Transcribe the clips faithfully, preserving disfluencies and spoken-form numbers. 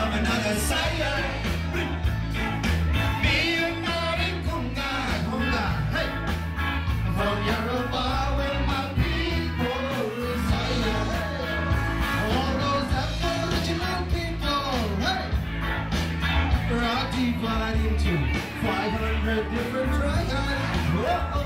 along another side. Me and Martin Kunga, Kunga, hey, from Yoruba where my people reside. All those Aboriginal people, hey, are divided into five hundred different tribes. Whoa.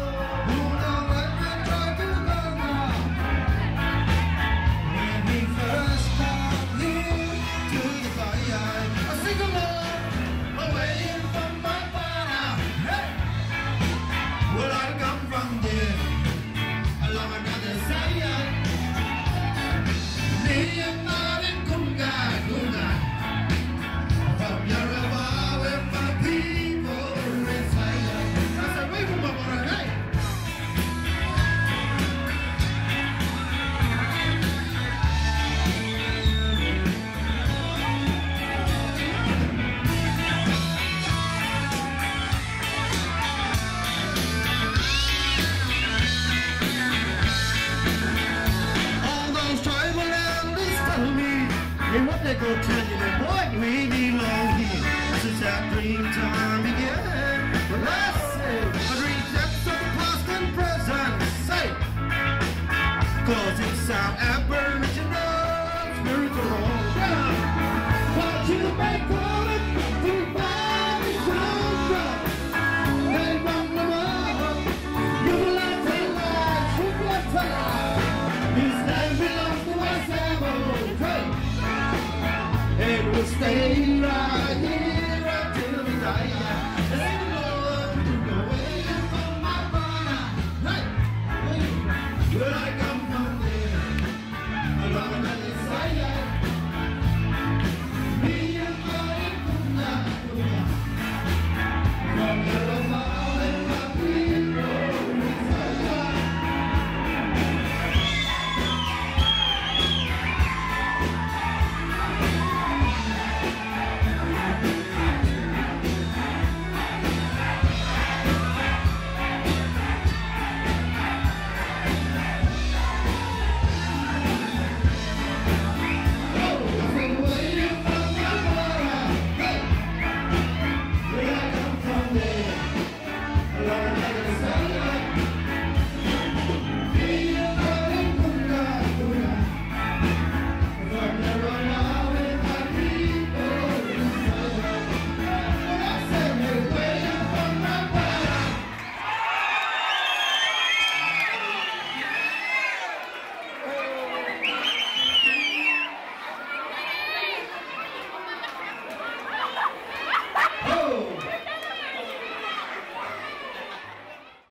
And what they go tell you, that boy, we belong here since our dream time began. Well, I say, I read depths of the past and present, say, cause it's our Aboriginal spiritual ground. What you may call it, we find it ground. They run the world, you will not tell lies, you will not tell lies. This land belongs to us, Aboriginal. And we'll stay right here.